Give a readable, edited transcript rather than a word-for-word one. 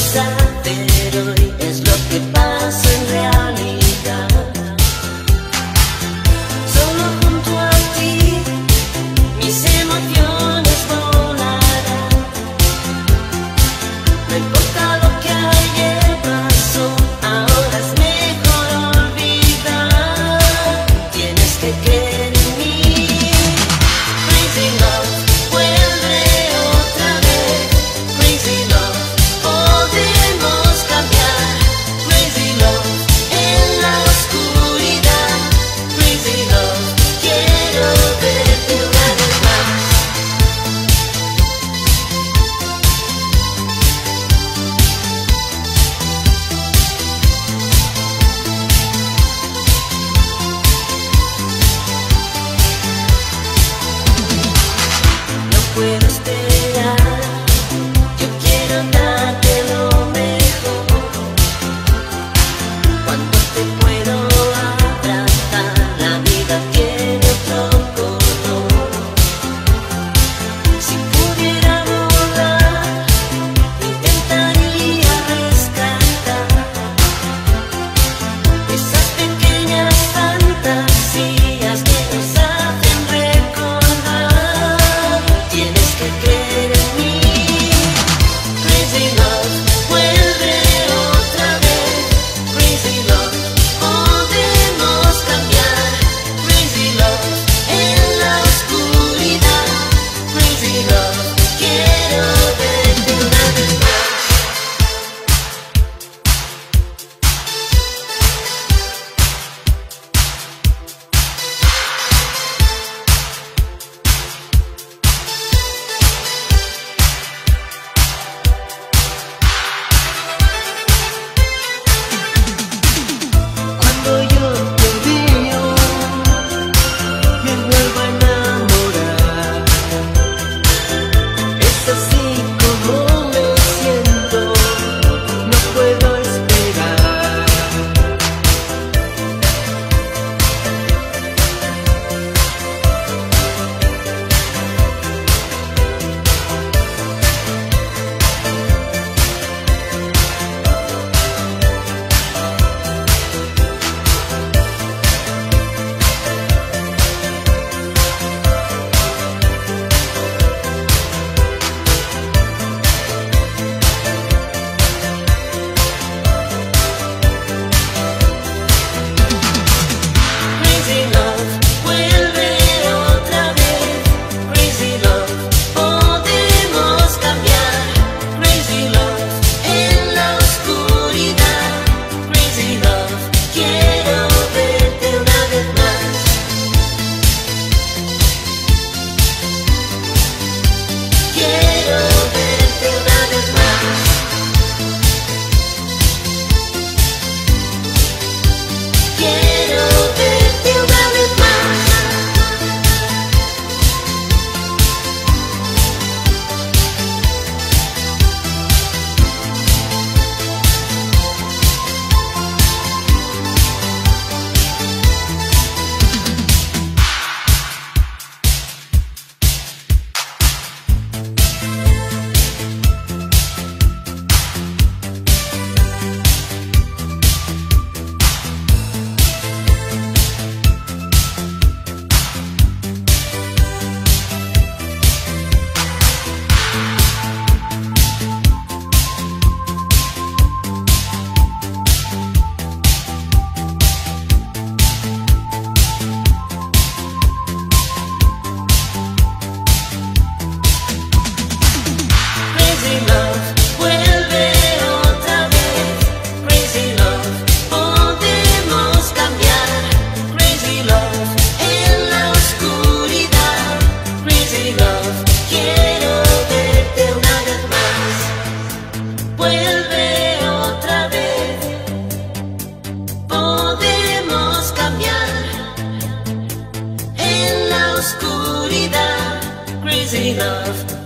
saber hoy es lo que pasa en realidad. Solo junto a ti mis emociones volarán. No importa lo que ayer pasó, ahora es mejor olvidar. Tienes que creer en mí. Crazy love, vuelve otra vez. Crazy love, podemos cambiar. Crazy love, en la oscuridad. Crazy love, quiero verte una vez más. No puedo esperar, yo quiero darte lo mejor. Cuando te puedo abrazar, la vida tiene otro color. Si pudiera volar, intentaría rescatar esas pequeñas fantasías que nos hacen recordar. Tienes que creer en mí. Crazy love, vuelve otra vez. Crazy love, podemos cambiar. Crazy love, en la oscuridad. Crazy love, quiero verte una vez más. Cuando yo te veo, me vuelvo a enamorar. Es así como me siento, no puedo esperar. Crazy love, vuelve otra vez. Crazy love, podemos cambiar. Crazy love, en la oscuridad. Crazy love, quiero verte una vez más. Quiero verte una vez más. Quiero verte una vez más. Crazy love, vuelve otra vez. Crazy love, podemos cambiar. Crazy love, en la oscuridad. Crazy love, quiero verte una vez más. Vuelve otra vez. Podemos cambiar. En la oscuridad. Crazy love.